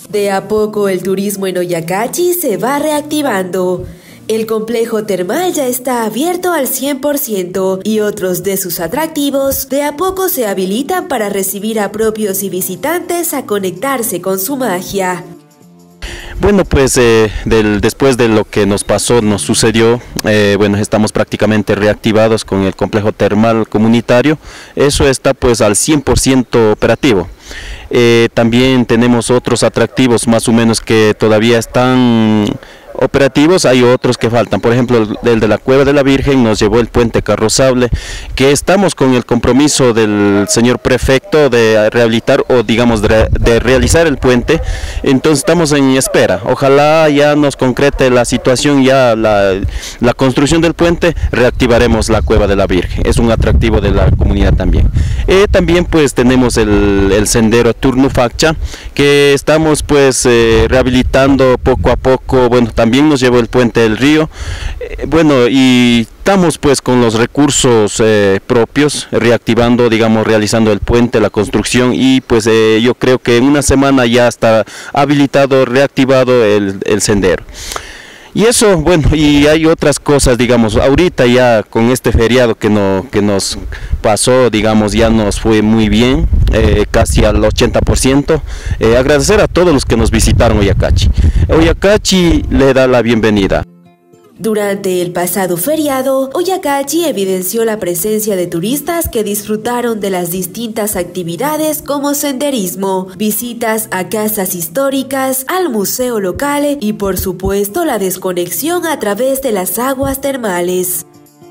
De a poco el turismo en Oyacachi se va reactivando. El complejo termal ya está abierto al 100% y otros de sus atractivos de a poco se habilitan para recibir a propios y visitantes a conectarse con su magia. Bueno, pues después de lo que nos pasó, nos sucedió, bueno, estamos prácticamente reactivados con el complejo termal comunitario. Eso está pues al 100% operativo. También tenemos otros atractivos más o menos que todavía están operativos, hay otros que faltan. Por ejemplo, el de la Cueva de la Virgen nos llevó el puente carrozable, que estamos con el compromiso del señor prefecto de rehabilitar o digamos de realizar el puente. Entonces estamos en espera, ojalá ya nos concrete la situación, ya la construcción del puente, reactivaremos la Cueva de la Virgen, es un atractivo de la comunidad también. También pues tenemos el sendero Turnufaccha, que estamos pues rehabilitando poco a poco. Bueno, también nos llevó el puente del río, bueno, y estamos pues con los recursos propios, reactivando, digamos, realizando el puente, la construcción, y pues yo creo que en una semana ya está habilitado, reactivado el sendero. Y eso, bueno, y hay otras cosas, digamos, ahorita ya con este feriado que nos pasó, digamos, ya nos fue muy bien, casi al 80%. Agradecer a todos los que nos visitaron Oyacachi. Oyacachi le da la bienvenida. Durante el pasado feriado, Oyacachi evidenció la presencia de turistas que disfrutaron de las distintas actividades como senderismo, visitas a casas históricas, al museo local y por supuesto la desconexión a través de las aguas termales.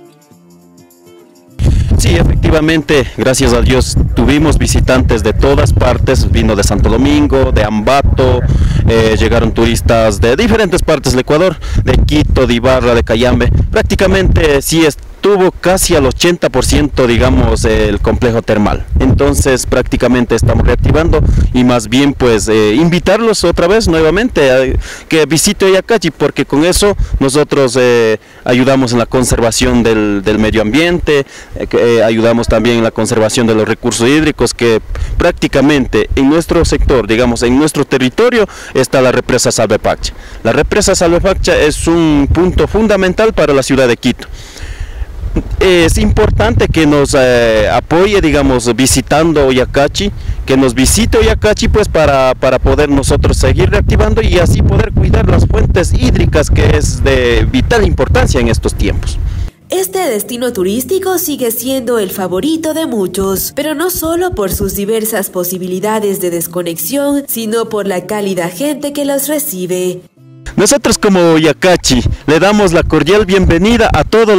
Sí, efectivamente, gracias a Dios, tuvimos visitantes de todas partes, vino de Santo Domingo, de Ambato, llegaron turistas de diferentes partes del Ecuador, de Quito, de Ibarra, de Cayambe. Prácticamente sí estuvo casi al 80%, digamos, el complejo termal. Entonces prácticamente estamos reactivando y más bien pues invitarlos otra vez nuevamente a que visite Oyacachi, porque con eso nosotros ayudamos en la conservación del medio ambiente, ayudamos también en la conservación de los recursos hídricos, que prácticamente en nuestro sector, digamos, en nuestro territorio está la represa Salvepaccha. La represa Salvepaccha es un punto fundamental para la ciudad de Quito. Es importante que nos apoye, digamos, visitando Oyacachi, que nos visite Oyacachi pues para poder nosotros seguir reactivando y así poder cuidar las fuentes hídricas, que es de vital importancia en estos tiempos. Este destino turístico sigue siendo el favorito de muchos, pero no solo por sus diversas posibilidades de desconexión, sino por la cálida gente que los recibe. Nosotros como Oyacachi le damos la cordial bienvenida a todo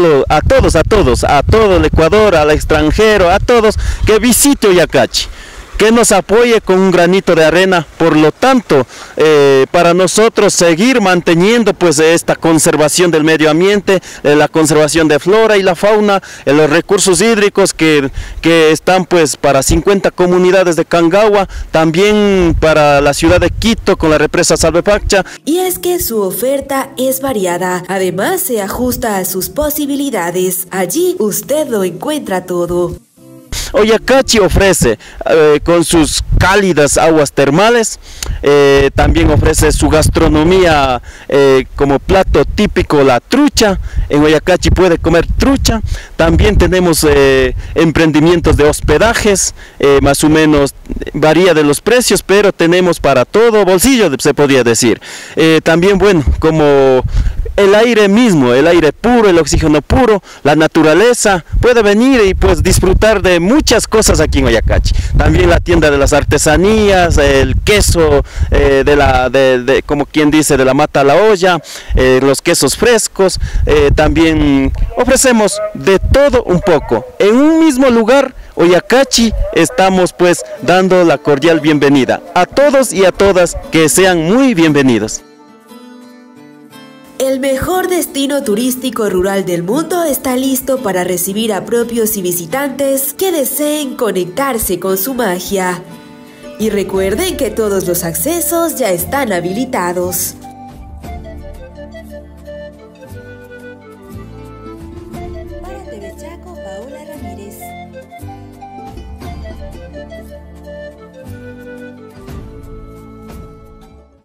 el Ecuador, al extranjero, a todos que visite Oyacachi, que nos apoye con un granito de arena. Por lo tanto, para nosotros seguir manteniendo pues esta conservación del medio ambiente, la conservación de flora y la fauna, los recursos hídricos que están pues para 50 comunidades de Cangagua, también para la ciudad de Quito con la represa Salvepaccha. Y es que su oferta es variada, además se ajusta a sus posibilidades. Allí usted lo encuentra todo. Oyacachi ofrece con sus cálidas aguas termales, también ofrece su gastronomía como plato típico la trucha. En Oyacachi puede comer trucha. También tenemos emprendimientos de hospedajes, más o menos varía de los precios, pero tenemos para todo bolsillo, se podría decir. También, bueno, como el aire mismo, el aire puro, el oxígeno puro, la naturaleza, puede venir y pues disfrutar de muchas cosas aquí en Oyacachi. También la tienda de las artesanías, el queso como quien dice, de la mata a la olla, los quesos frescos. También ofrecemos de todo un poco. En un mismo lugar, Oyacachi, estamos pues dando la cordial bienvenida a todos y a todas, que sean muy bienvenidos. El mejor destino turístico rural del mundo está listo para recibir a propios y visitantes que deseen conectarse con su magia. Y recuerden que todos los accesos ya están habilitados.